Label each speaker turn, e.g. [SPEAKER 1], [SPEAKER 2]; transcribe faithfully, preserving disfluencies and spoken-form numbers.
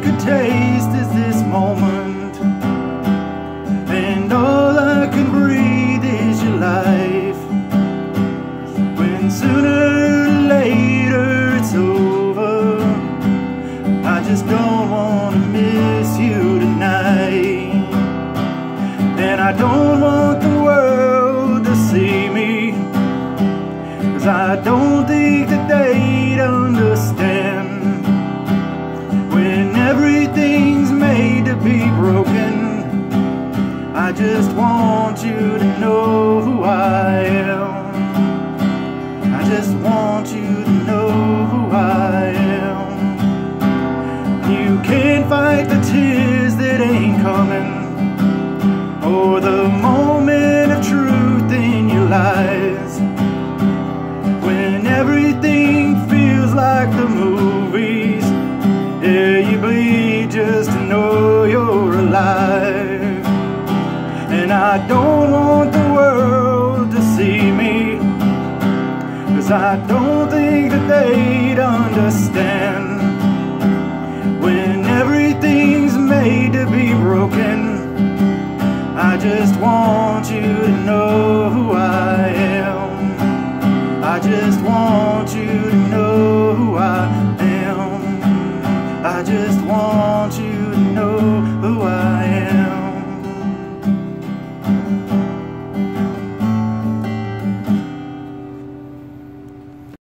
[SPEAKER 1] could taste is this moment, and all I can breathe is your life. When sooner or later it's over, I just don't want to miss you tonight. And I don't want the world to see me, 'cause I don't think that they'd understand. When everything's made to be broken, I just want you to know who I am. I just want you to know who I am. You can't fight the tears that ain't coming, or the moment of truth in your lies. When everything feels like the movies, yeah, you bleed just to know you're alive. And I don't want the world to see me, 'cause I don't think that they'd understand. When everything's made to be broken, I just want you to know who I am. I just want you to know who